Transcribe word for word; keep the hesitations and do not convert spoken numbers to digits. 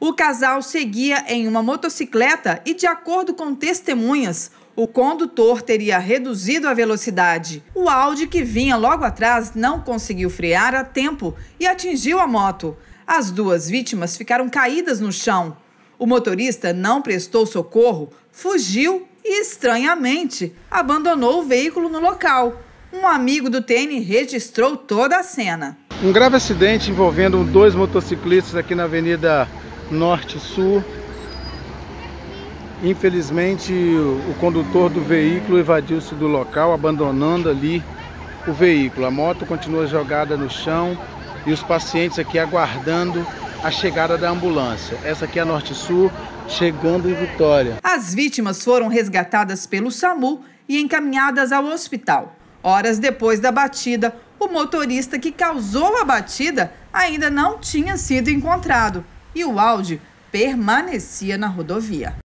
O casal seguia em uma motocicleta e, de acordo com testemunhas, o condutor teria reduzido a velocidade. O Audi, que vinha logo atrás, não conseguiu frear a tempo e atingiu a moto. As duas vítimas ficaram caídas no chão. O motorista não prestou socorro, fugiu e, estranhamente, abandonou o veículo no local. Um amigo do T N registrou toda a cena. Um grave acidente envolvendo dois motociclistas aqui na Avenida Norte-Sul. Infelizmente, o condutor do veículo evadiu-se do local, abandonando ali o veículo. A moto continua jogada no chão e os pacientes aqui aguardando a chegada da ambulância. Essa aqui é a Norte-Sul, chegando em Vitória. As vítimas foram resgatadas pelo SAMU e encaminhadas ao hospital. Horas depois da batida, o motorista que causou a batida ainda não tinha sido encontrado e o Audi permanecia na rodovia.